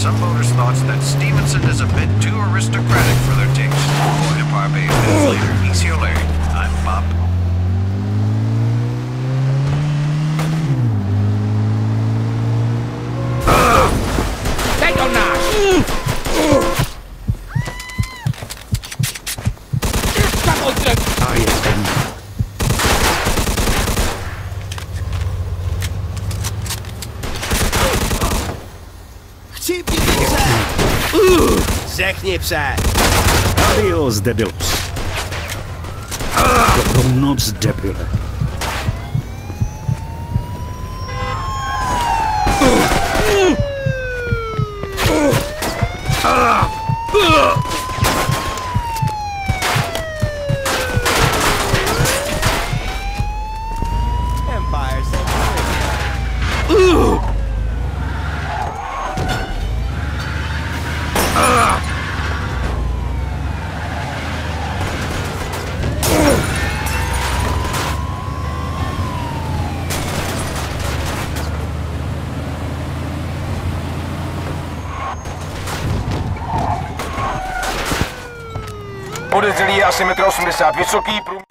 some voters' thoughts that Stevenson is a bit too aristocratic for their taste. For Empire Bay News leader, Easy O'Leary, I'm Bob. Tego nasz! A jestem. Chcípni, pse! Řekni, pse! Adios, debilos. Dobrou noc, debile. Empire said Podezřelý je asi 1,80 m vysoký,